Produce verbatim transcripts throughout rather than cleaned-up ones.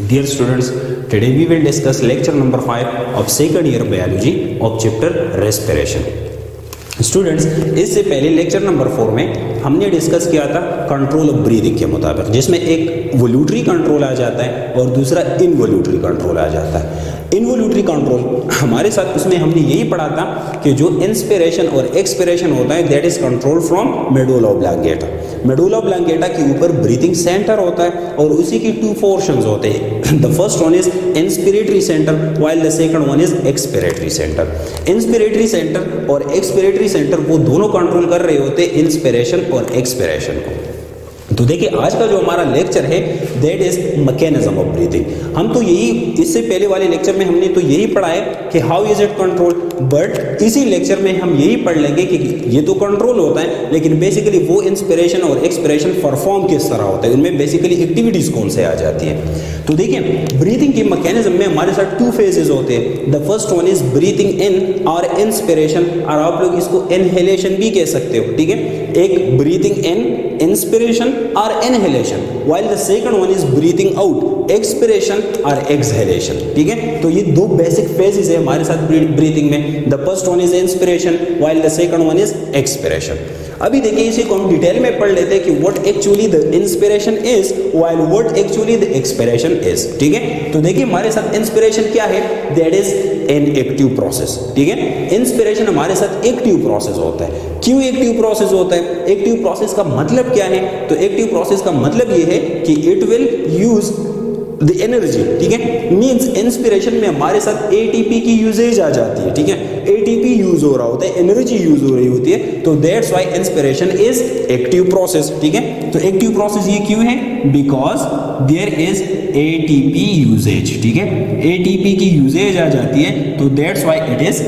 Dear students, today we will discuss lecture number five of second year biology of chapter respiration. Students, इससे पहले lecture number four में हमने discuss किया था control of breathing के मुताबिक, जिसमें एक वोल्यूटरी कंट्रोल आ जाता है और दूसरा इनवोल्यूटरी कंट्रोल आ जाता है। इनवोल्यूटरी कंट्रोल हमारे साथ उसमें हमने यही पढ़ा था कि जो इंस्पिरेशन और एक्सपिरेशन होता है that is control from medulla oblongata. Medulla oblongata के ऊपर ब्रीथिंग सेंटर होता है और उसी की टू पोर्शंस होते हैं। The first one is inspiratory centre while the second one is expiratory centre. Inspiratory centre और एक्सपिरेटरी सेंटर वो दोनों कंट्रोल कर रहे होते हैं इंस्पिरेशन और एक्सपिरेशन को। तो देखिए आज का जो हमारा लेक्चर है that is mechanism of breathing. हम तो यही इससे पहले वाले लेक्चर में हमने तो यही पढ़ा है कि how is it control, but इसी लेक्चर में हम यही पढ़ लेंगे कि ये तो कंट्रोल होता है लेकिन बेसिकली वो इंस्पिरेशन और एक्सपिरेशन परफॉर्म किस तरह होता है, उनमें बेसिकली एक्टिविटीज कौन से आ जाती है। तो देखिए ब्रीथिंग के मैकेनिज्म में हमारे साथ टू फेजेस होते हैं। The first one is breathing in और इंस्पिरेशन, और आप लोग इसको इनहेलेशन भी कह सकते हो, ठीक है। एक ब्रीथिंग इन इंस्पिरेशन और inhalation, while the second one is breathing out expiration और एक्सहेलेशन, ठीक है। तो ये दो बेसिक फेजेस है हमारे साथ ब्रीथिंग में। The first one is inspiration while the second one is expiration. अभी देखिए इसी को हम डिटेल में पढ़ लेते हैं कि what actually the inspiration is while what actually the expiration is, ठीक है। तो देखिए हमारे साथ इंस्पिरेशन क्या है, that is an active process, ठीक है। इंस्पिरेशन हमारे साथ एक्टिव प्रोसेस होता है। क्यों एक्टिव प्रोसेस होता है? एक्टिव प्रोसेस का मतलब क्या है? तो एक्टिव प्रोसेस का मतलब ये है कि it will use the energy, ठीक है। मींस इंस्पिरेशन में हमारे साथ एटीपी की यूजेज आ जाती है, ठीक है। एटीपी यूज हो रहा होता है, एनर्जी यूज हो रही होती है, तो that's why inspiration is active process, ठीक है। तो एक्टिव प्रोसेस ये क्यों है? Because there is ATP uses, ठीक है। एटीपी की यूजेज आ जाती है तो that's why it is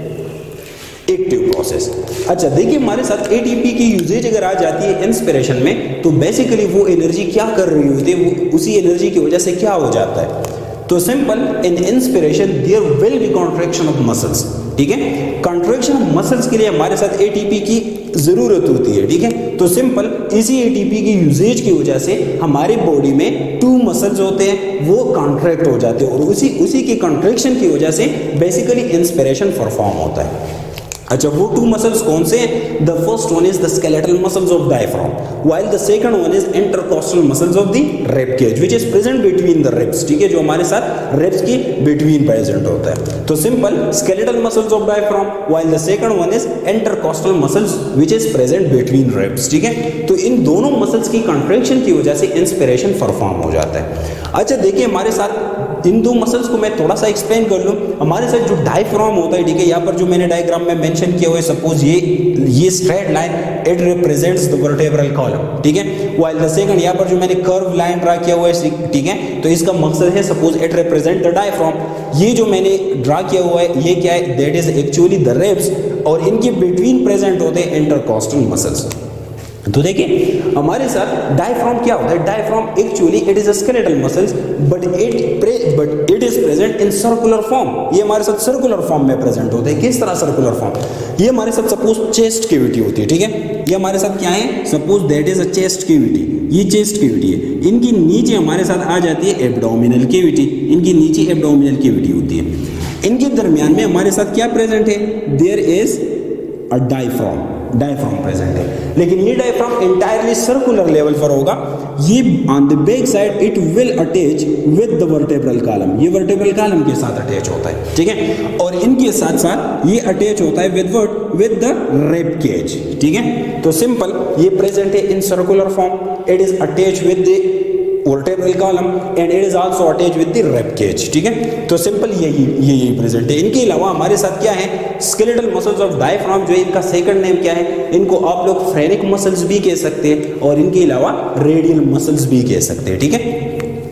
active process. अच्छा देखिए हमारे साथ एटीपी की यूजेज अगर आ जाती है इंस्पिरेशन में तो बेसिकली वो एनर्जी क्या कर रही होती है, वो उसी एनर्जी की वजह से क्या हो जाता है। तो simple, in inspiration there will be contraction of muscles, ठीक है। कॉन्ट्रैक्शन ऑफ मसल्स के लिए हमारे साथ एटीपी की जरूरत होती है, ठीक है। तो सिंपल इसी एटीपी की यूजेज की वजह से हमारी बॉडी में टू मसल्स होते हैं वो कॉन्ट्रैक्ट हो जाते हैं और उसी उसी की कॉन्ट्रैक्शन की वजह से बेसिकली इंस्पिरेशन परफॉर्म होता है। अच्छा वो टू मसल्स कौन से हैं? The first one is the skeletal muscles of diaphragm while the second one is intercostal muscles of the rib cage which is present between the ribs, ठीक है, जो हमारे साथ रिब्स की बिटवीन प्रेजेंट होता है। तो simple skeletal muscles of diaphragm while the second one is intercostal muscles which is present between ribs, ठीक है। तो इन दोनों मसल्स की कॉन्ट्रैक्शन की वजह से इंस्पिरेशन परफॉर्म हो जाता है। अच्छा देखिए हमारे साथ इन दो मसल्स को मैं थोड़ा सा एक्सप्लेन कर लूं। हमारे साथ जो डायफ्राम होता है, ठीक है, यहाँ पर जो मैंने डायग्राम में मेंशन किया हुआ है, सपोज ये ये straight line it represents the vertebral column, ठीक है। व्हाइल द सेकंड यहाँ पर जो मैंने कर्व लाइन ड्रा किया हुआ है, ठीक है, तो इसका मकसद है suppose it represent the diaphragm. ये जो मैंने ड्रा किया हुआ है ये क्या है? That is actually the ribs और इनके बिटवीन प्रेजेंट होते हैं इंटरकॉस्टल मसल्स। तो देखिए हमारे साथ डायफ्राम क्या होता है? Diaphragm actually it is a skeletal muscles but it but it is present in circular form. ये हमारे साथ सर्कुलर फॉर्म में प्रेजेंट होते हैं। किस तरह सर्कुलर फॉर्म? ये हमारे साथ सपोज चेस्ट कैविटी होती है, ठीक है। ये हमारे साथ क्या है? Suppose that is a chest cavity, ये चेस्ट कैविटी है। इनकी नीचे हमारे साथ आ जाती है एब्डोमिनल कैविटी, इनकी नीचे एब्डोमिनल कैविटी होती है। इनके दरमियान में हमारे साथ क्या प्रेजेंट है? There is a diaphragm, diaphragm present है। लेकिन ये डायफ्राम एंटायरली सर्कुलर लेवल पर होगा। ये on the back side it will attach with the vertebral column, ये वर्टेब्रल कॉलम के साथ अटैच होता है, ठीक है। और इनके साथ साथ ये अटैच होता है with what? With the rib cage, ठीक है। तो सिंपल ये प्रेजेंट है in circular form, it is attach with the vertebral column and it is also attach with the rib cage, ठीक है। तो सिंपल यही ये यही प्रेजेंट है। इनके अलावा हमारे साथ क्या है? स्केलेटल मसल्स ऑफ डायफ्राम, जो इनका सेकंड नेम क्या है? इनको आप लोग फ्रेनिक मसल्स भी कह सकते हैं और इनके अलावा रेडियल मसल्स भी कह सकते हैं, ठीक है।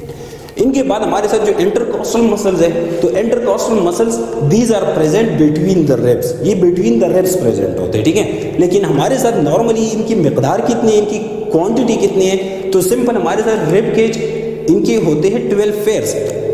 इनके बाद हमारे साथ जो इंटरकॉस्टल मसल्स है, तो intercostal muscles these are present between the ribs, ये बिटवीन द रिब्स प्रेजेंट होते हैं, ठीक है। लेकिन हमारे साथ नॉर्मली इनकी मिकदार कितनी है, इनकी क्वांटिटी कितनी है? तो सिंपल हमारे साथ रिब केज इनके होते हैं ट्वेल्व फेयर्स,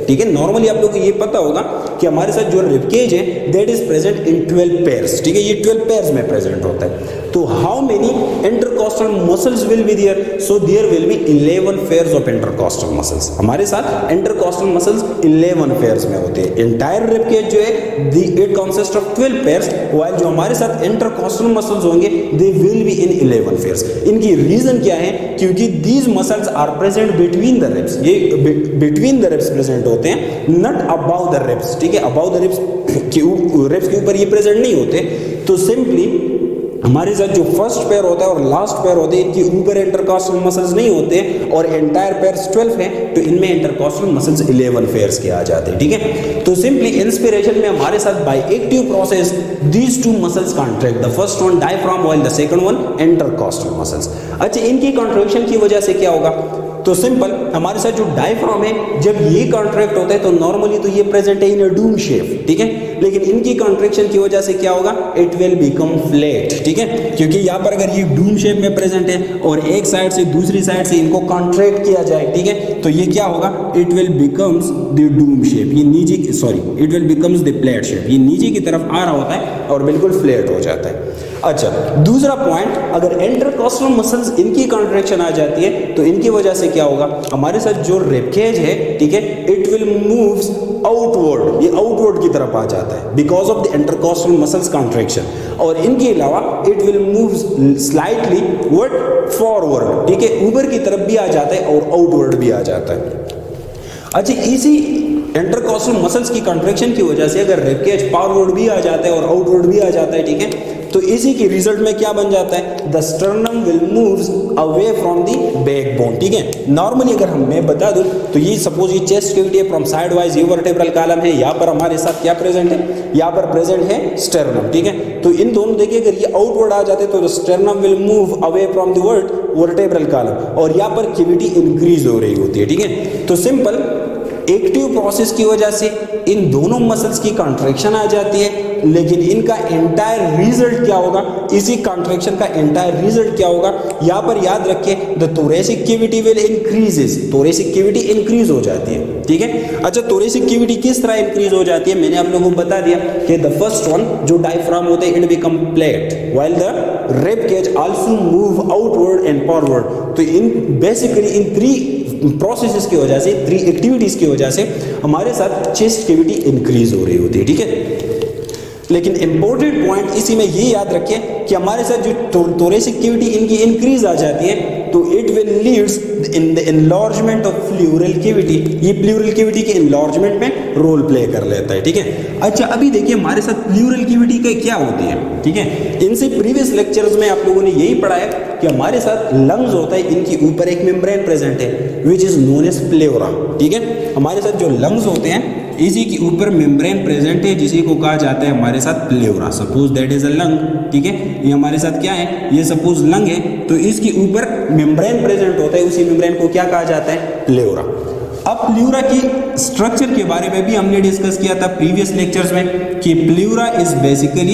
ठीक है। नॉर्मली आप लोगों को ये पता होगा कि हमारे साथ जो रिब केज है that is present in twelve pairs, ठीक है, ये ट्वेल्व पेयर्स में प्रेजेंट होता है। तो how many intercostal muscles will be there? So there will be eleven pairs of intercostal muscles. हमारे साथ इंटरकॉस्टल मसल्स इलेवन पेयर्स में होते हैं। एंटायर रिब केज जो है the it consist of twelve pairs, while जो हमारे साथ इंटरकॉस्टल मसल्स होंगे they will be in eleven pairs. इनकी रीजन क्या है? क्योंकि these muscles are present between the ribs, ये बिटवीन द रिब्स प्रेजेंट होते हैं, नॉट अबाउ द रिब्स, ठीक है। अबाउ द रिब्स के रिब्स के ऊपर ये प्रेजेंट नहीं होते। तो सिंपली हमारे साथ जो फर्स्ट पेयर होता है और लास्ट पेयर होते हैं इनके ऊपर इंटरकॉस्टल मसल्स नहीं होते और एंटायर पेयर्स ट्वेल्व है, तो इनमें इंटरकॉस्टल मसल्स इलेवन पेयर्स के आ जाते हैं, ठीक है। तो सिंपली इंस्पिरेशन में हमारे साथ by active process these two muscles contract, the first one diaphragm while the second one intercostal muscles. अच्छा, इनकी कॉन्ट्रैक्शन की वजह से क्या होगा? तो सिंपल हमारे साथ जो डायफ्राम है जब ये कॉन्ट्रैक्ट होता है तो नॉर्मली तो ये प्रेजेंट है इन अ डूम शेप, ठीक है, लेकिन इनकी कॉन्ट्रैक्शन की वजह से क्या होगा? इट विल बिकम फ्लैट, ठीक है, क्योंकि यहाँ पर अगर ये डूम शेप में प्रेजेंट है और एक साइड से दूसरी साइड से इनको कॉन्ट्रैक्ट किया जाए, ठीक है, तो ये क्या होगा? It will becomes the dome shape, ये नीचे sorry it will becomes the flat shape, ये नीचे की तरफ आ रहा होता है और बिल्कुल फ्लैट हो जाता है। अच्छा, दूसरा पॉइंट, अगर इंटरकॉस्टल मसल्स इनकी कॉन्ट्रैक्शन आ जाती है तो इनकी वजह से क्या होगा? हमारे साथ जो रिब केज है, ठीक है, इट विल मूव्स आउटवर्ड, ये आउटवर्ड की तरफ आ जाता है because of the intercostal muscles contraction, और इनके अलावा it will move slightly word forward, ठीक है, ऊपर की तरफ भी आ जाता है और आउटवर्ड भी आ जाता है। अच्छा, इसी इंटरकॉस्टल मसल्स की कॉन्ट्रैक्शन की वजह से अगर रिब केज फॉरवर्ड भी आ जाता है और आउटवर्ड भी आ जाता है, ठीक है, तो इसी के रिजल्ट में क्या बन जाता है? The sternum will moves away from the backbone, ठीक है। नॉर्मली अगर हम मैं बता दूं तो ये सपोज ये चेस्ट कैविटी है, फ्रॉम साइड वाइज ये वर्टेब्रल कॉलम है, यहाँ पर हमारे साथ क्या प्रेजेंट है? यहाँ पर प्रेजेंट है स्टर्नम, ठीक है। तो इन दोनों देखिए अगर ये आउटवर्ड आ जाते तो sternum will move away from the word vertebral column और यहाँ पर कैविटी इंक्रीज हो रही होती है, ठीक है। तो सिंपल एक्टिव प्रोसेस की वजह से इन दोनों मसल्स की कॉन्ट्रैक्शन आ जाती है, लेकिन इनका एंटायर रिजल्ट क्या होगा? इसी कॉन्ट्रैक्शन का एंटायर रिजल्ट क्या होगा? यहाँ पर याद रखिए the thoracic cavity will increases, thoracic cavity increase हो जाती है, ठीक है। अच्छा, थोरेसिक कैविटी किस तरह इंक्रीज हो जाती है? मैंने आप लोगों को बता दिया कि द फर्स्ट वन जो डायफ्राम होता है it become flat while the rib cage also move outward and forward. तो in basically in three processes की वजह से, थ्री एक्टिविटीज की वजह से हमारे साथ चेस्ट कैविटी इंक्रीज हो रही होती है, ठीक है। लेकिन इंपॉर्टेंट पॉइंट इसी में ये याद रखिए कि हमारे साथ जो थोरेसिक कैविटी इनकी इंक्रीज आ जाती है तो it will leads in the enlargement of pleural cavity, ये प्लूरल कैविटी के एनलार्जमेंट में रोल प्ले कर लेता है, ठीक है। अच्छा, अभी देखिए हमारे साथ प्लूरल कैविटी का क्या होती है, ठीक है। इनसे प्रीवियस लेक्चर्स में आप लोगों ने यही पढ़ा है कि हमारे साथ लंग्स होता है, इनके ऊपर एक मेम्ब्रेन प्रेजेंट है which is known as pleura, ठीक है। हमारे साथ जो लंग्स होते हैं इसी के ऊपर मेम्ब्रेन प्रेजेंट है जिसी को कहा जाता है हमारे साथ pleura. Suppose that is a lung, ठीक है, ये हमारे साथ क्या है? ये सपोज लंग है, तो इसके ऊपर मेम्ब्रेन प्रेजेंट होता है, उसी मेम्ब्रेन को क्या कहा जाता है? प्लेवरा। अब प्लूरा की स्ट्रक्चर के बारे में भी हमने डिस्कस किया था प्रीवियस लेक्चर्स में कि pleura is basically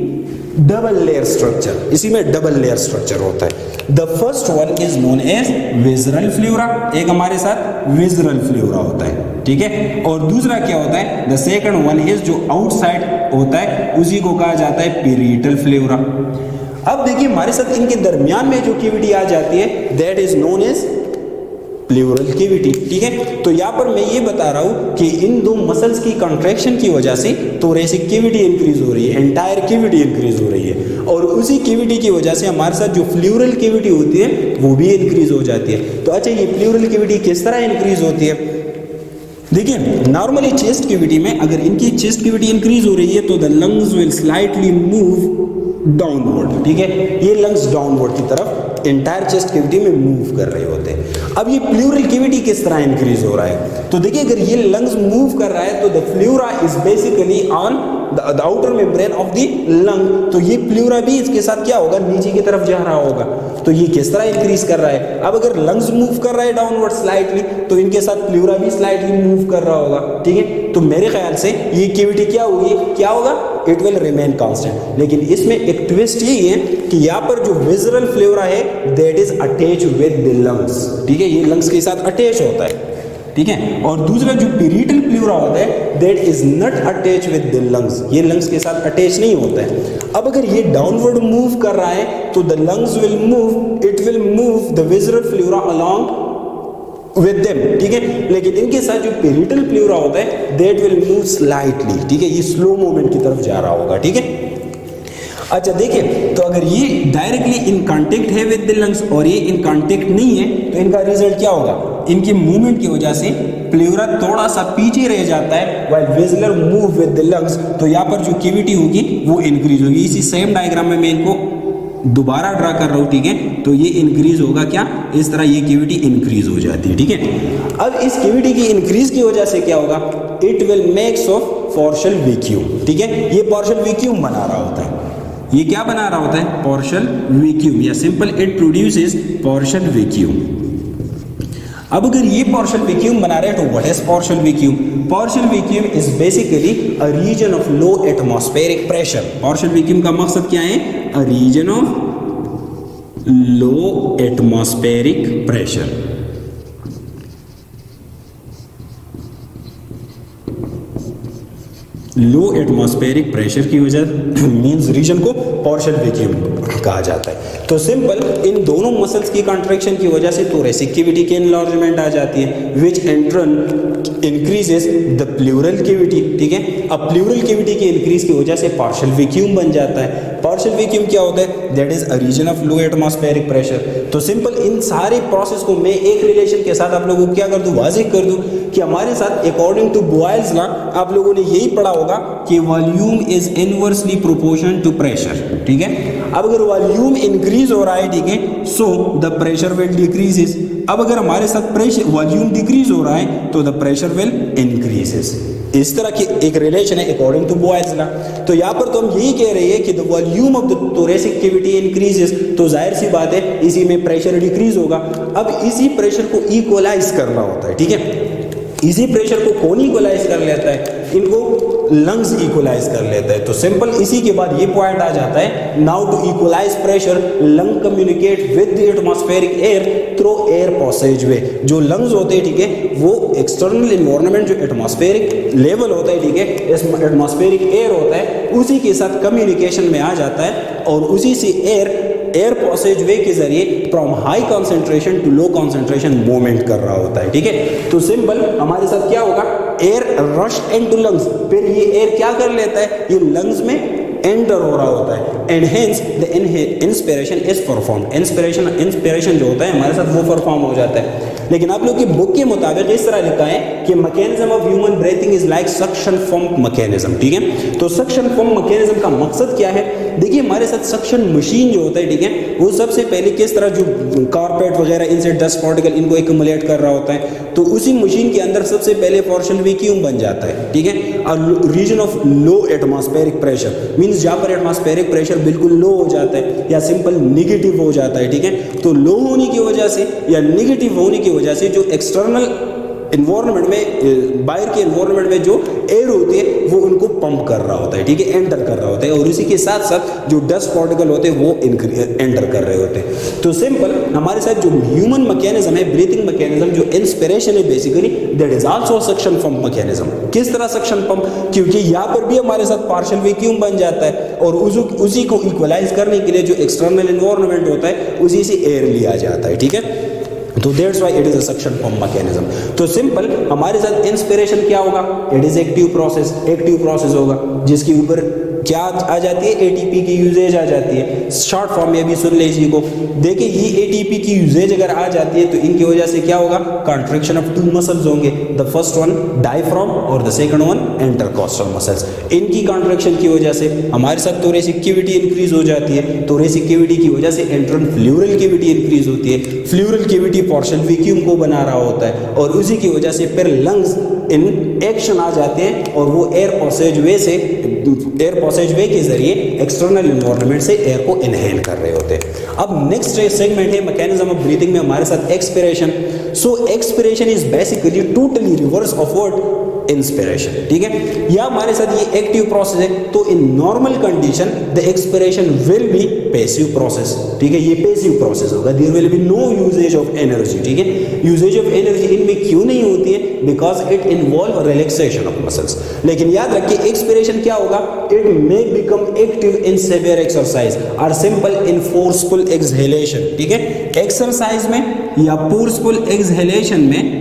double layer structure, इसी में डबल लेयर स्ट्रक्चर होता है। The first one is known as visceral pleura, एक हमारे साथ विजरल फ्लूरा होता है, ठीक है, और दूसरा क्या होता है? द सेकंड वन इज जो आउटसाइड होता है उसी को कहा जाता है पेरिटल फ्लूरा। अब देखिए हमारे साथ इनके दरमियान में जो कैविटी आ जाती है that is known as pleural cavity, ठीक है। तो यहाँ पर मैं ये बता रहा हूँ कि इन दो मसल्स की कॉन्ट्रैक्शन की वजह से थोरेसिक कैविटी इंक्रीज हो रही है, एंटायर कैविटी इंक्रीज हो रही है, और उसी कैविटी की वजह से हमारे साथ जो प्लूरल कैविटी होती है वो भी इंक्रीज हो जाती है। तो अच्छा, ये प्लूरल कैविटी किस तरह इंक्रीज होती है? देखिए नॉर्मली चेस्ट कैविटी में अगर इनकी चेस्ट कैविटी इंक्रीज हो रही है तो the lungs will slightly move downward, ठीक है, ये लंग्स डाउनवर्ड की तरफ एंटायर चेस्ट कैविटी में मूव कर रहे होते हैं। अब ये प्लूरल कैविटी किस तरह इंक्रीज हो रहा है? तो देखिए अगर ये लंग्स मूव कर रहा है तो the pleura is basically on the outer membrane of the lung, तो ये प्लूरा भी इसके साथ क्या होगा? नीचे की तरफ जा रहा होगा। तो ये किस तरह इंक्रीज कर रहा है? अब अगर लंग्स मूव कर रहा है डाउनवर्ड स्लाइटली तो इनके साथ प्लूरा भी स्लाइटली मूव कर रहा होगा, ठीक है। तो मेरे ख्याल से ये कैविटी क्या होगी? क्या होगा? It will remain constant. लेकिन इसमें एक ट्विस्ट यही है कि यहाँ पर जो विजरल फ्लूरा है that is attach with the lungs, ठीक है, ये लंग्स के साथ अटैच होता है। ठीक है। और दूसरा जो पेरिटल प्लूरा होता है that is not attach with the lungs, ये लंग्स के साथ अटैच नहीं होता है। अब अगर ये डाउनवर्ड मूव कर रहा है तो the lungs will move, it will move the visceral pleura along with them, ठीक है। लेकिन इनके साथ जो पेरिटल प्लूरा होता है दैट विल मूव स्लाइटली, ठीक है, ये स्लो मूवमेंट की तरफ जा रहा होगा, ठीक है। अच्छा देखिए, तो अगर ये डायरेक्टली इन कांटेक्ट है विद द लंग्स और ये इन कांटेक्ट नहीं है तो इनका रिजल्ट क्या होगा, इनकी मूवमेंट की वजह से प्लूरा थोड़ा सा पीछे रह जाता है while visceral move with the lungs, तो यहाँ पर जो कैविटी होगी वो इंक्रीज होगी। इसी सेम डायग्राम में मैं इनको दोबारा ड्रा कर रहा हूँ, ठीक है। तो ये इंक्रीज होगा क्या, इस तरह ये कैविटी इंक्रीज हो जाती है, ठीक है। अब इस कैविटी की इंक्रीज की वजह से क्या होगा, it will makes of partial vacuum, ठीक है। ये पार्शियल वैक्यूम बना रहा होता है, ये क्या बना रहा होता है, पार्शियल वैक्यूम, या simple it produces partial vacuum. अब अगर ये पार्शियल वैक्यूम बना रहे हैं तो what is partial vacuum, partial vacuum is basically a region of low atmospheric pressure. Partial vacuum का मकसद क्या है, a region of low atmospheric pressure. Low atmospheric pressure की वजह मींस रीजन को पार्शियल वैक्यूम कहा जाता है। तो सिंपल इन दोनों मसल्स की कॉन्ट्रैक्शन की वजह से थोरेसिक कैविटी की एनलार्जमेंट आ जाती है which in turn increases the pleural cavity, ठीक है। अब प्लूरल कैविटी की इंक्रीज की वजह से पार्शियल वैक्यूम बन जाता है। पार्शियल वैक्यूम क्या होता है, that is a region of low atmospheric pressure. तो सिंपल इन सारे प्रोसेस को मैं एक रिलेशन के साथ आप लोगों को क्या कर दूं, वाजिह कर दूं कि हमारे साथ अकॉर्डिंग टू बॉयल्स लॉ आप लोगों ने यही पढ़ा होगा कि volume is inversely proportion to pressure, ठीक है। अब अगर वॉल्यूम इंक्रीज हो रहा है, ठीक है, so the pressure will decreases. अब अगर हमारे साथ प्रेशर वॉल्यूम डिक्रीज हो रहा है तो द प्रेशर विल इंक्रीजेस। इस तरह की एक रिलेशन है अकॉर्डिंग टू बॉयल्स लॉ। तो यहाँ पर तो हम यही कह रहे हैं कि the volume of the thoracic cavity increases, तो जाहिर सी बात है इसी में प्रेशर डिक्रीज होगा। अब इसी प्रेशर को इक्वलाइज करना होता है, ठीक है। इसी प्रेशर को कौन इक्वलाइज कर लेता है, इनको लंग्स इक्वलाइज कर लेता है। तो सिंपल इसी के बाद ये पॉइंट आ जाता है, now to equalize pressure lung communicate with the atmospheric air through air passage way. जो लंग्स होते हैं, ठीक है, वो एक्सटर्नल एनवायरनमेंट जो एटमॉस्फेरिक लेवल होता है, ठीक है, एटमॉस्फेरिक एयर होता है, उसी के साथ कम्युनिकेशन में आ जाता है और उसी से एयर एयर पैसेज वे के जरिए from high concentration to low concentration movement कर रहा होता है, ठीक है। तो सिंपल हमारे साथ क्या होगा, एयर रश इनटू लंग्स, फिर ये एयर क्या कर लेता है, ये लंग्स में एंटर हो रहा होता है and hence the inspiration is performed. Inspiration inspiration जो होता है हमारे साथ वो परफॉर्म हो जाता है। लेकिन आप लोग की बुक के मुताबिक इस तरह लिखा है कि mechanism of human breathing is like suction pump mechanism, ठीक है। तो सक्शन पंप मैकेनिज्म का मकसद क्या है, देखिए हमारे साथ सक्शन मशीन जो होता है, ठीक है, वो सबसे पहले किस तरह जो कारपेट वगैरह इनसे डस्ट पार्टिकल इनको एक्युमुलेट कर रहा होता है, तो उसी मशीन के अंदर सबसे पहले पार्शियल वैक्यूम बन जाता है, ठीक है। और reason of low atmospheric pressure means जहाँ पर एटमॉस्फेरिक प्रेशर बिल्कुल लो हो जाता है या सिंपल निगेटिव हो जाता है, ठीक है। तो लो होने की वजह से या निगेटिव होने की वजह से जो एक्सटर्नल एनवायरनमेंट में, बाहर के एनवायरनमेंट में जो एयर होती है वो उनको पंप कर रहा होता है, ठीक है, एंटर कर रहा होता है, और इसी के साथ साथ जो डस्ट पार्टिकल होते हैं वो एंटर कर रहे होते हैं। तो सिंपल हमारे साथ जो ह्यूमन मैकेनिज्म है, ब्रीथिंग मैकेनिज्म, जो इंस्पिरेशन है basically that is also suction pump mechanism. किस तरह सक्शन पंप, क्योंकि यहाँ पर भी हमारे साथ पार्शियल वैक्यूम बन जाता है और उसी को इक्वलाइज करने के लिए जो एक्सटर्नल एनवायरनमेंट होता है उसी से एयर लिया जाता है, ठीक है। तो that's why it is a suction pump mechanism. तो सिंपल हमारे साथ इंस्पिरेशन क्या होगा, it is active process, active process होगा जिसके ऊपर क्या आ जाती है, एटीपी की यूजेज आ जाती है। शॉर्ट फॉर्म में अभी सुन लीजिए को, देखिए ये एटीपी की यूजेज अगर आ जाती है तो इनकी वजह से क्या होगा, कॉन्ट्रैक्शन ऑफ टू मसल्स होंगे, द फर्स्ट वन डायफ्राम और the second one intercostal muscles. इनकी कॉन्ट्रैक्शन की वजह से हमारे साथ थोरेसिक कैविटी इंक्रीज हो जाती है, थोरेसिक कैविटी की वजह से इंटरन फ्लूरल कैविटी इंक्रीज होती है, फ्लूरल कैविटी पार्शियल वैक्यूम को बना रहा होता है और उसी की वजह से फिर लंग्स इन एक्शन आ जाते हैं और वो एयर पैसेज वे से एयर पैसेज वे के जरिए एक्सटर्नल एनवायरनमेंट से एयर को इनहेल कर रहे होते हैं। अब नेक्स्ट सेगमेंट है मैकेनिज्म ऑफ ब्रीथिंग में हमारे साथ expiration. So expiration is basically totally reverse of what inspiration, ठीक है। या हमारे साथ ये एक्टिव प्रोसेस है, तो in normal condition the expiration will be passive process, ठीक है, ये पैसिव प्रोसेस होगा। There will be no usages of energy, ठीक है। यूजेज ऑफ एनर्जी इनमें क्यों नहीं होती है? Because it involve relaxation of muscles. लेकिन याद रखिए एक्सपिरेशन क्या होगा? It may become active in severe exercise और सिंपल इन फोर्सफुल एक्सहेलेशन, ठीक है। एक्सरसाइज में या फोर्सफुल एक्सहेलेशन में,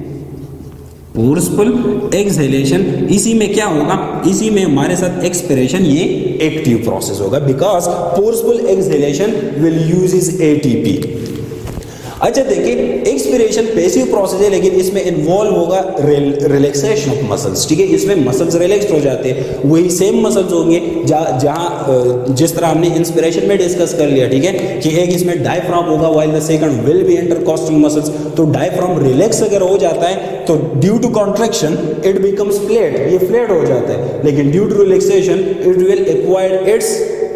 फोर्सफुल एक्सहेलेशन, इसी में क्या होगा? इसी में हमारे साथ एक्सपिरेशन ये एक्टिव प्रोसेस होगा, because forceful exhalation will uses ATP. अच्छा देखिए, एक्सपिरेशन पैसिव प्रोसेस है, लेकिन इसमें इन्वॉल्व होगा रिलैक्सेशन ऑफ मसल्स, ठीक है। इसमें मसल्स रिलैक्स हो जाते हैं, वही सेम मसल्स होंगे जहाँ जहाँ जिस तरह हमने इंस्पिरेशन में डिस्कस कर लिया, ठीक है, कि एक इसमें डायफ्राम होगा while the second will be intercostal muscles. तो डायफ्राम रिलैक्स अगर हो जाता है तो due to contraction it becomes flat, ये फ्लैट हो जाता है, लेकिन due to relaxation it will acquire its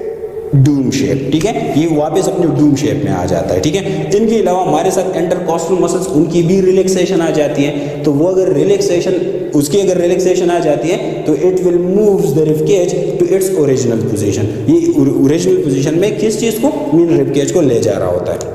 dome shape, ठीक है, ये वापस अपने डूम शेप में आ जाता है, ठीक है। इनके अलावा हमारे साथ इंटरकॉस्टल मसल्स, उनकी भी रिलैक्सेशन आ जाती है, तो वो अगर रिलैक्सेशन उसकी अगर रिलैक्सेशन आ जाती है तो it will moves the rib cage to its original position. ये ओरिजिनल पोजीशन में किस चीज को? मीन रिब केज को ले जा रहा होता है।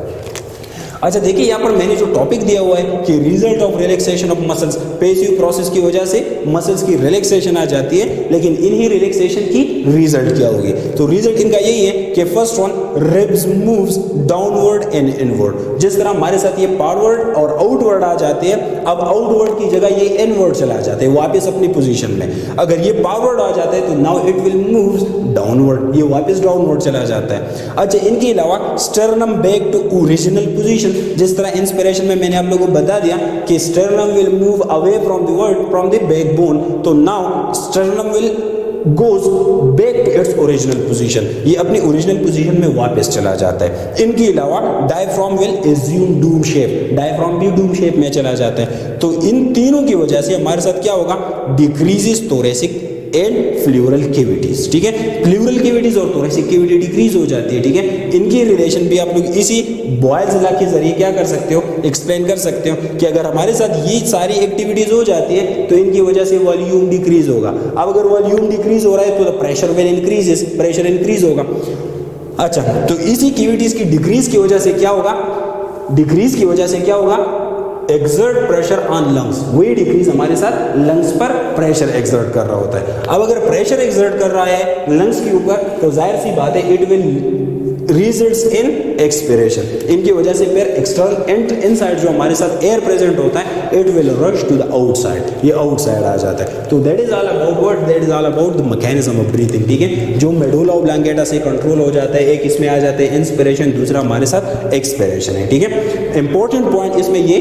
अच्छा देखिए, यहाँ पर मैंने जो टॉपिक दिया हुआ है कि result of relaxation of muscles, passive process की वजह से मसल्स की रिलैक्सेशन आ जाती है, लेकिन इन्हीं रिलैक्सेशन की रिजल्ट क्या होगी? तो रिजल्ट इनका यही है कि first one, ribs moves downward and inward. जिस तरह हमारे साथ ये फॉरवर्ड और आउटवर्ड आ जाते हैं, अब आउटवर्ड की जगह ये इनवर्ड चला जाते हैं वापस अपनी पोजीशन में। अगर ये फॉरवर्ड आ जाता है तो now it will moves downward, ये वापस डाउनवर्ड चला जाता है। अच्छा, इनके अलावा sternum back to original position, जिस तरह इंस्पिरेशन में मैंने आप लोगों को बता दिया कि sternum will move away from the word from the backbone, तो now sternum will goes back to its original position, ये अपनी ओरिजिनल पोजीशन में वापस चला जाता है। इनके अलावा diaphragm will assume dome shape, diaphragm भी डूम शेप में चला जाता है। तो इन तीनों की वजह से हमारे साथ क्या होगा? Decreases thoracic and pleural cavities, ठीक है। फ्लूरल कैविटीज और थोरेसिक कैविटी डिक्रीज हो जाती है, ठीक है। इनकी रिलेशन भी आप लोग इसी बॉयल्स लॉ के जरिए क्या कर सकते हो? एक्सप्लेन कर सकते हो कि अगर हमारे साथ ये सारी एक्टिविटीज हो जाती है तो इनकी वजह से वॉल्यूम डिक्रीज होगा। अब अगर वॉल्यूम डिक्रीज हो रहा है तो pressure will increase, pressure increase होगा। अच्छा, तो इसी कैविटीज की डिक्रीज की वजह से क्या होगा? डिक्रीज की वजह से क्या होगा? एक्सर्ट प्रेशर ऑन लंग्स, वही डिक्रीज हमारे साथ लंग्स पर प्रेशर एक्सर्ट कर रहा होता है। अब अगर प्रेशर एक्सर्ट कर रहा है लंग्स के ऊपर तो जाहिर सी बात है it will results in expiration. इनकी वजह से फिर एक्सटर्नल इनसाइड जो हमारे साथ एयर प्रेजेंट होता है it will rush to the outside, ये आउटसाइड आ जाता है। तो that is all about what? That is all about the mechanism of breathing, ठीक है, जो मेडुला ऑब्लांगेटा से कंट्रोल हो जाता है। एक इसमें आ जाते हैं इंस्पिरेशन, दूसरा हमारे साथ एक्सपिरेशन है, ठीक है। इंपॉर्टेंट पॉइंट इसमें ये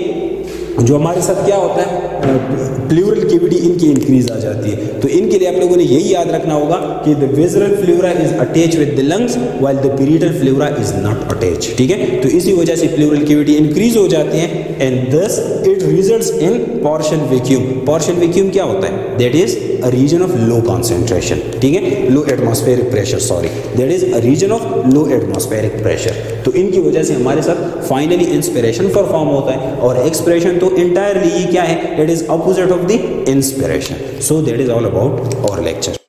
जो हमारे साथ क्या होता है, प्लूरल कैविटी इनकी इंक्रीज आ जाती है। तो इनके लिए आप लोगों ने यही याद रखना होगा कि the visceral pleura is attach with the lungs while the parietal pleura is not attach, ठीक है। तो इसी वजह से प्लूरल कैविटी इंक्रीज हो जाती है and thus it results in partial vacuum. Partial vacuum क्या होता है? That is a region of low concentration, ठीक है, low atmospheric pressure, sorry, that is a region of low atmospheric pressure. तो इनकी वजह से हमारे साथ फाइनली इंस्पिरेशन परफॉर्म होता है और एक्सपिरेशन तो entirely ये क्या है? It is opposite of the inspiration. So that is all about our lecture.